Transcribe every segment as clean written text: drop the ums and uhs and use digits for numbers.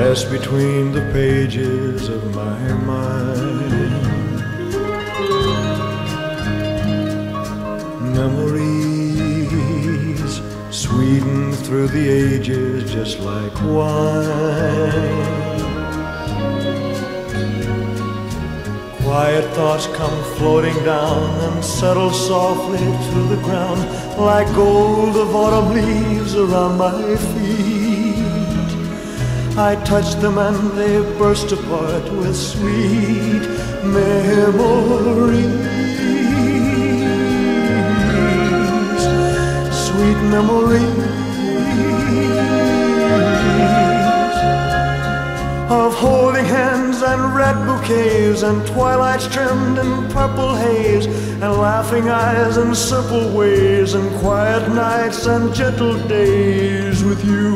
press between the pages of my mind. Memories sweetened through the ages just like wine. Quiet thoughts come floating down and settle softly to the ground like gold of autumn leaves around my feet. I touch them and they burst apart with sweet memories. Sweet memories of holding hands and red bouquets and twilights trimmed in purple haze and laughing eyes and simple ways and quiet nights and gentle days with you.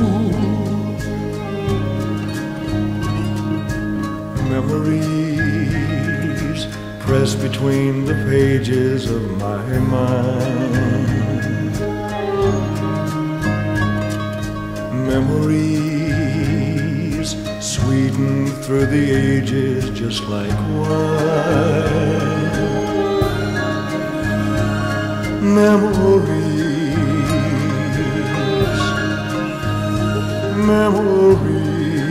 Memories pressed between the pages of my mind. Memories sweetened through the ages just like wine. Memories, memories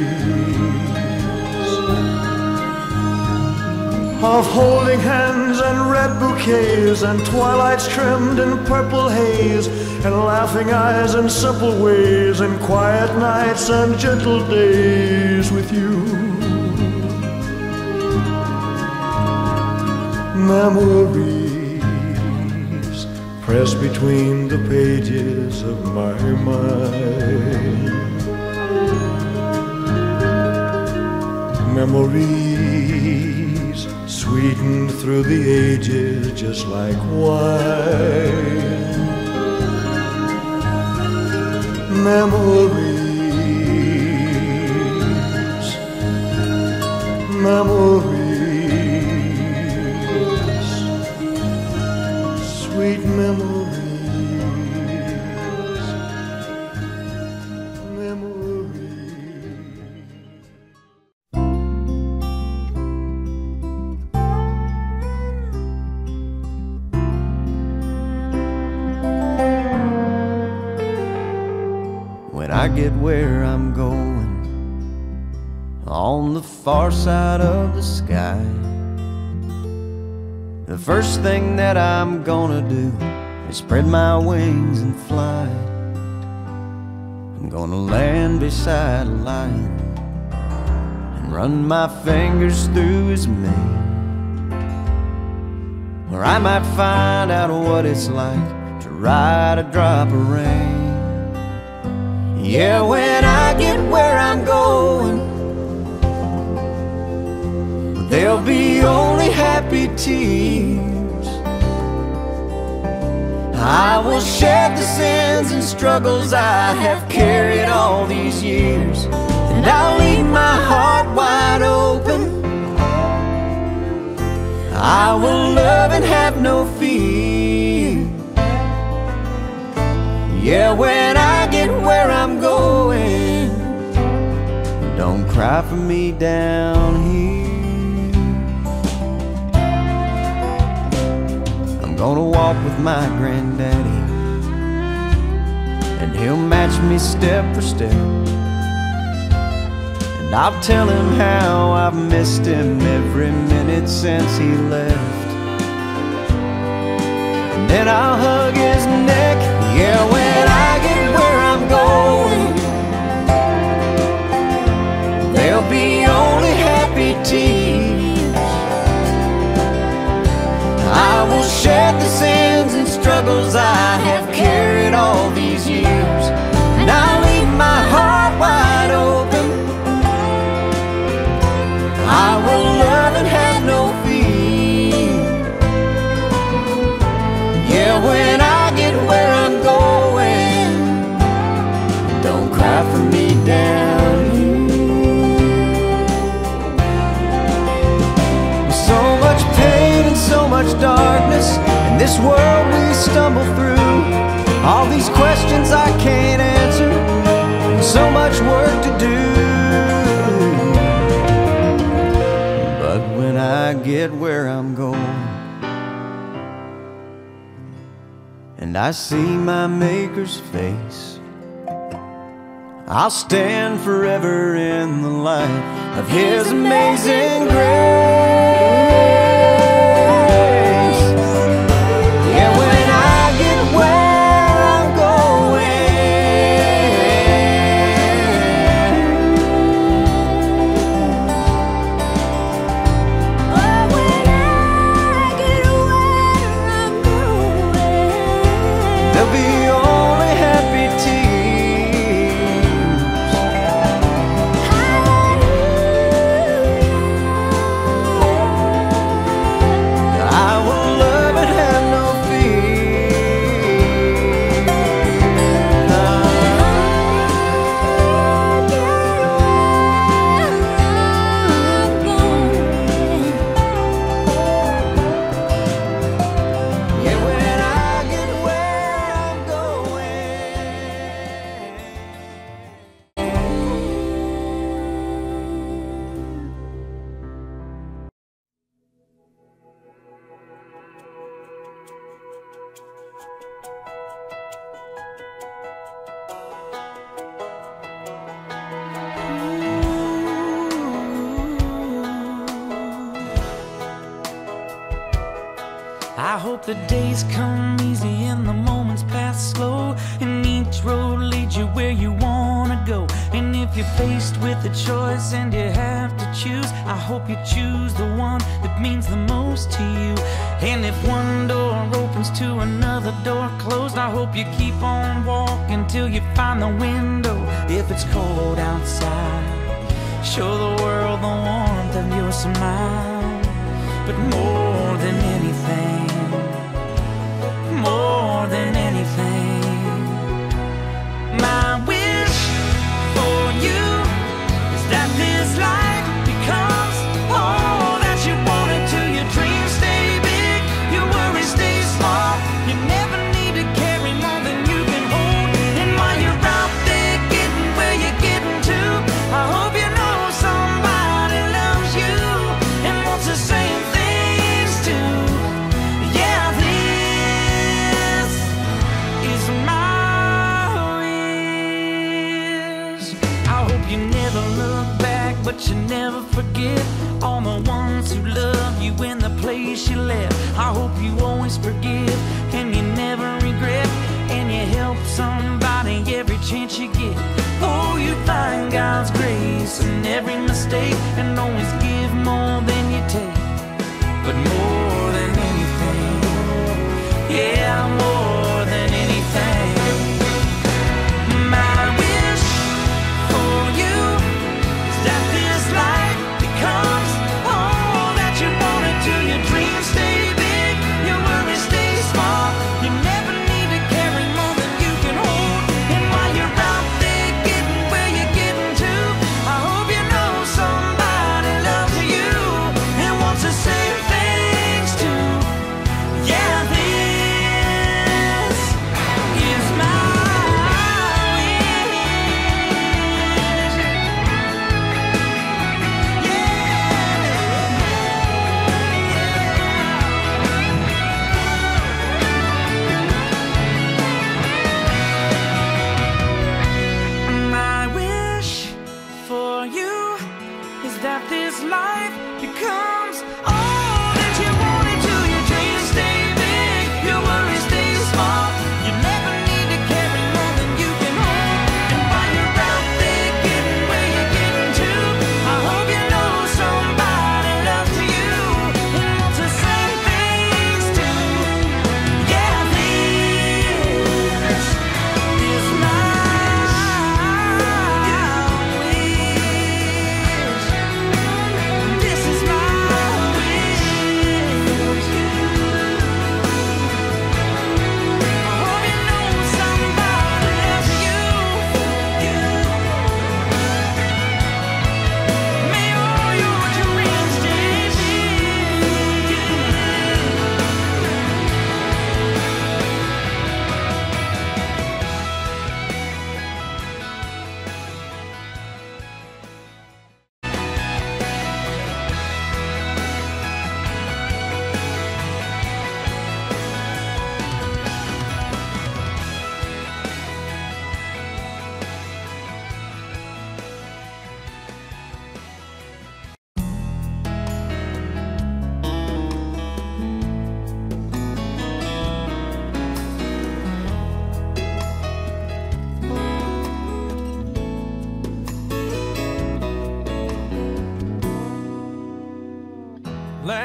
of holding hands and red bouquets and twilights trimmed in purple haze and laughing eyes and simple ways and quiet nights and gentle days with you. Memories pressed between the pages of my mind. Memories sweetened through the ages just like wine. Memories, memories, sweet memories, When I get where I'm going, on the far side of the sky, the first thing that I'm gonna do is spread my wings and fly. I'm gonna land beside a lion and run my fingers through his mane, or I might find out what it's like to ride a drop of rain. Yeah, when I get where I'm going, there'll be only happy tears. I will shed the sins and struggles I have carried all these years, and I'll leave my heart wide open. I will love and have no fear. Yeah, when I get where I'm going, don't cry for me down here. I'm gonna walk with my granddaddy, and he'll match me step for step, and I'll tell him how I've missed him every minute since he left. And then I'll hug his neck. Yeah, when I get where I'm going, there'll be only happy tears. I will shed the sins and struggles I have carried all these years, and I'll leave my heart wide open. I will love and have no fear. Yeah, when I get where I'm going, don't cry for me down here. With so much pain and so much darkness in this world we stumble through, all these questions I can't answer, and so much work to do. get where I'm going. And I see my Maker's face, I'll stand forever in the light of His amazing grace. Yeah, when I get where I'm going, oh, when I get where I'm going, there'll be only happy tears. I will love and have no fear. Yeah, when I get where I'm going. I hope the days come easy and the moments pass slow, and each road leads you where you wanna go. And if you're faced with a choice and you have to choose, I hope you choose the one that means the most to you. And if one door opens to another door closed, I hope you keep on walking till you find the window. If it's cold outside, show the world the warmth of your smile. But more than anything, more than anything, my wish for you is that this life becomes all that you want it to. Your dreams stay big, your worries stay small. You never need to carry more than you can hold. And while you're out there getting where you're getting to, I hope you know somebody loves you and wants the same things too. Yeah, this is my wish. I hope you never look back, but you never forget all the ones who love you in the place you left. I hope you always forgive and you never regret, and you help somebody every chance you get. Oh, you find God's grace in every mistake, and always give more than you take. But more than anything, yeah, more than anything, my wish for you is that this life becomes all that you want it to. Your dreams stay big, your worries stay small. You never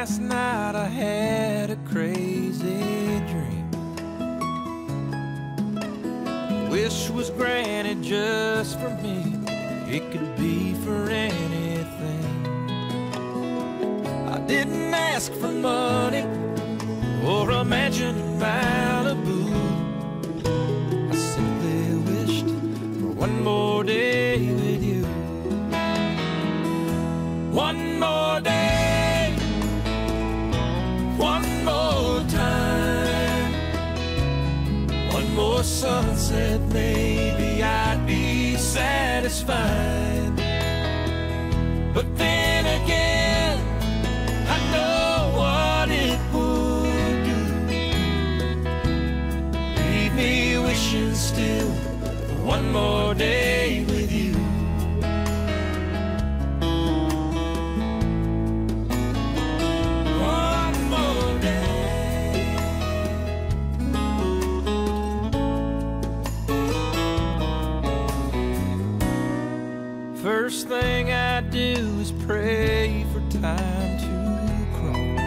last night I had a crazy dream. Wish was granted just for me. It could be for anything. I didn't ask for money or a mansion in Malibu. I simply wished for one more day with you. One more day, one more time, one more sunset, maybe I'd be satisfied. But then again, I know what it would do. Leave me wishing still for one more day with you. First thing I do is pray for time to crawl.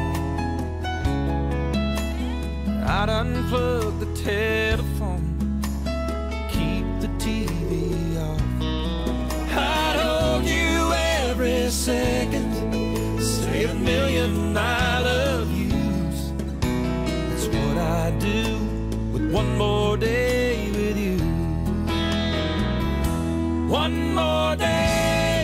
I'd unplug the telephone, keep the TV off. I'd hold you every second, say a million I love yous. That's what I do with one more day with you. One more day,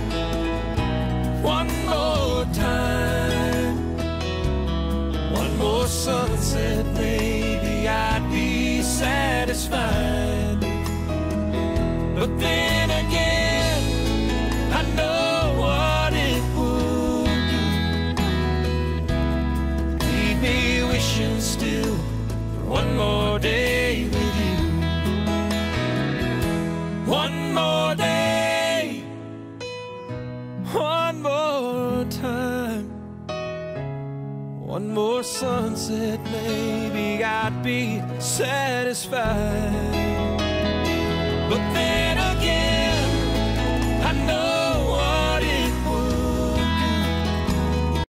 one more time, one more sunset, maybe I'd be satisfied. But then again, I know what it would do. Leave me wishing still for one more day with you. One more day, one more time, one more sunset, maybe I'd be satisfied.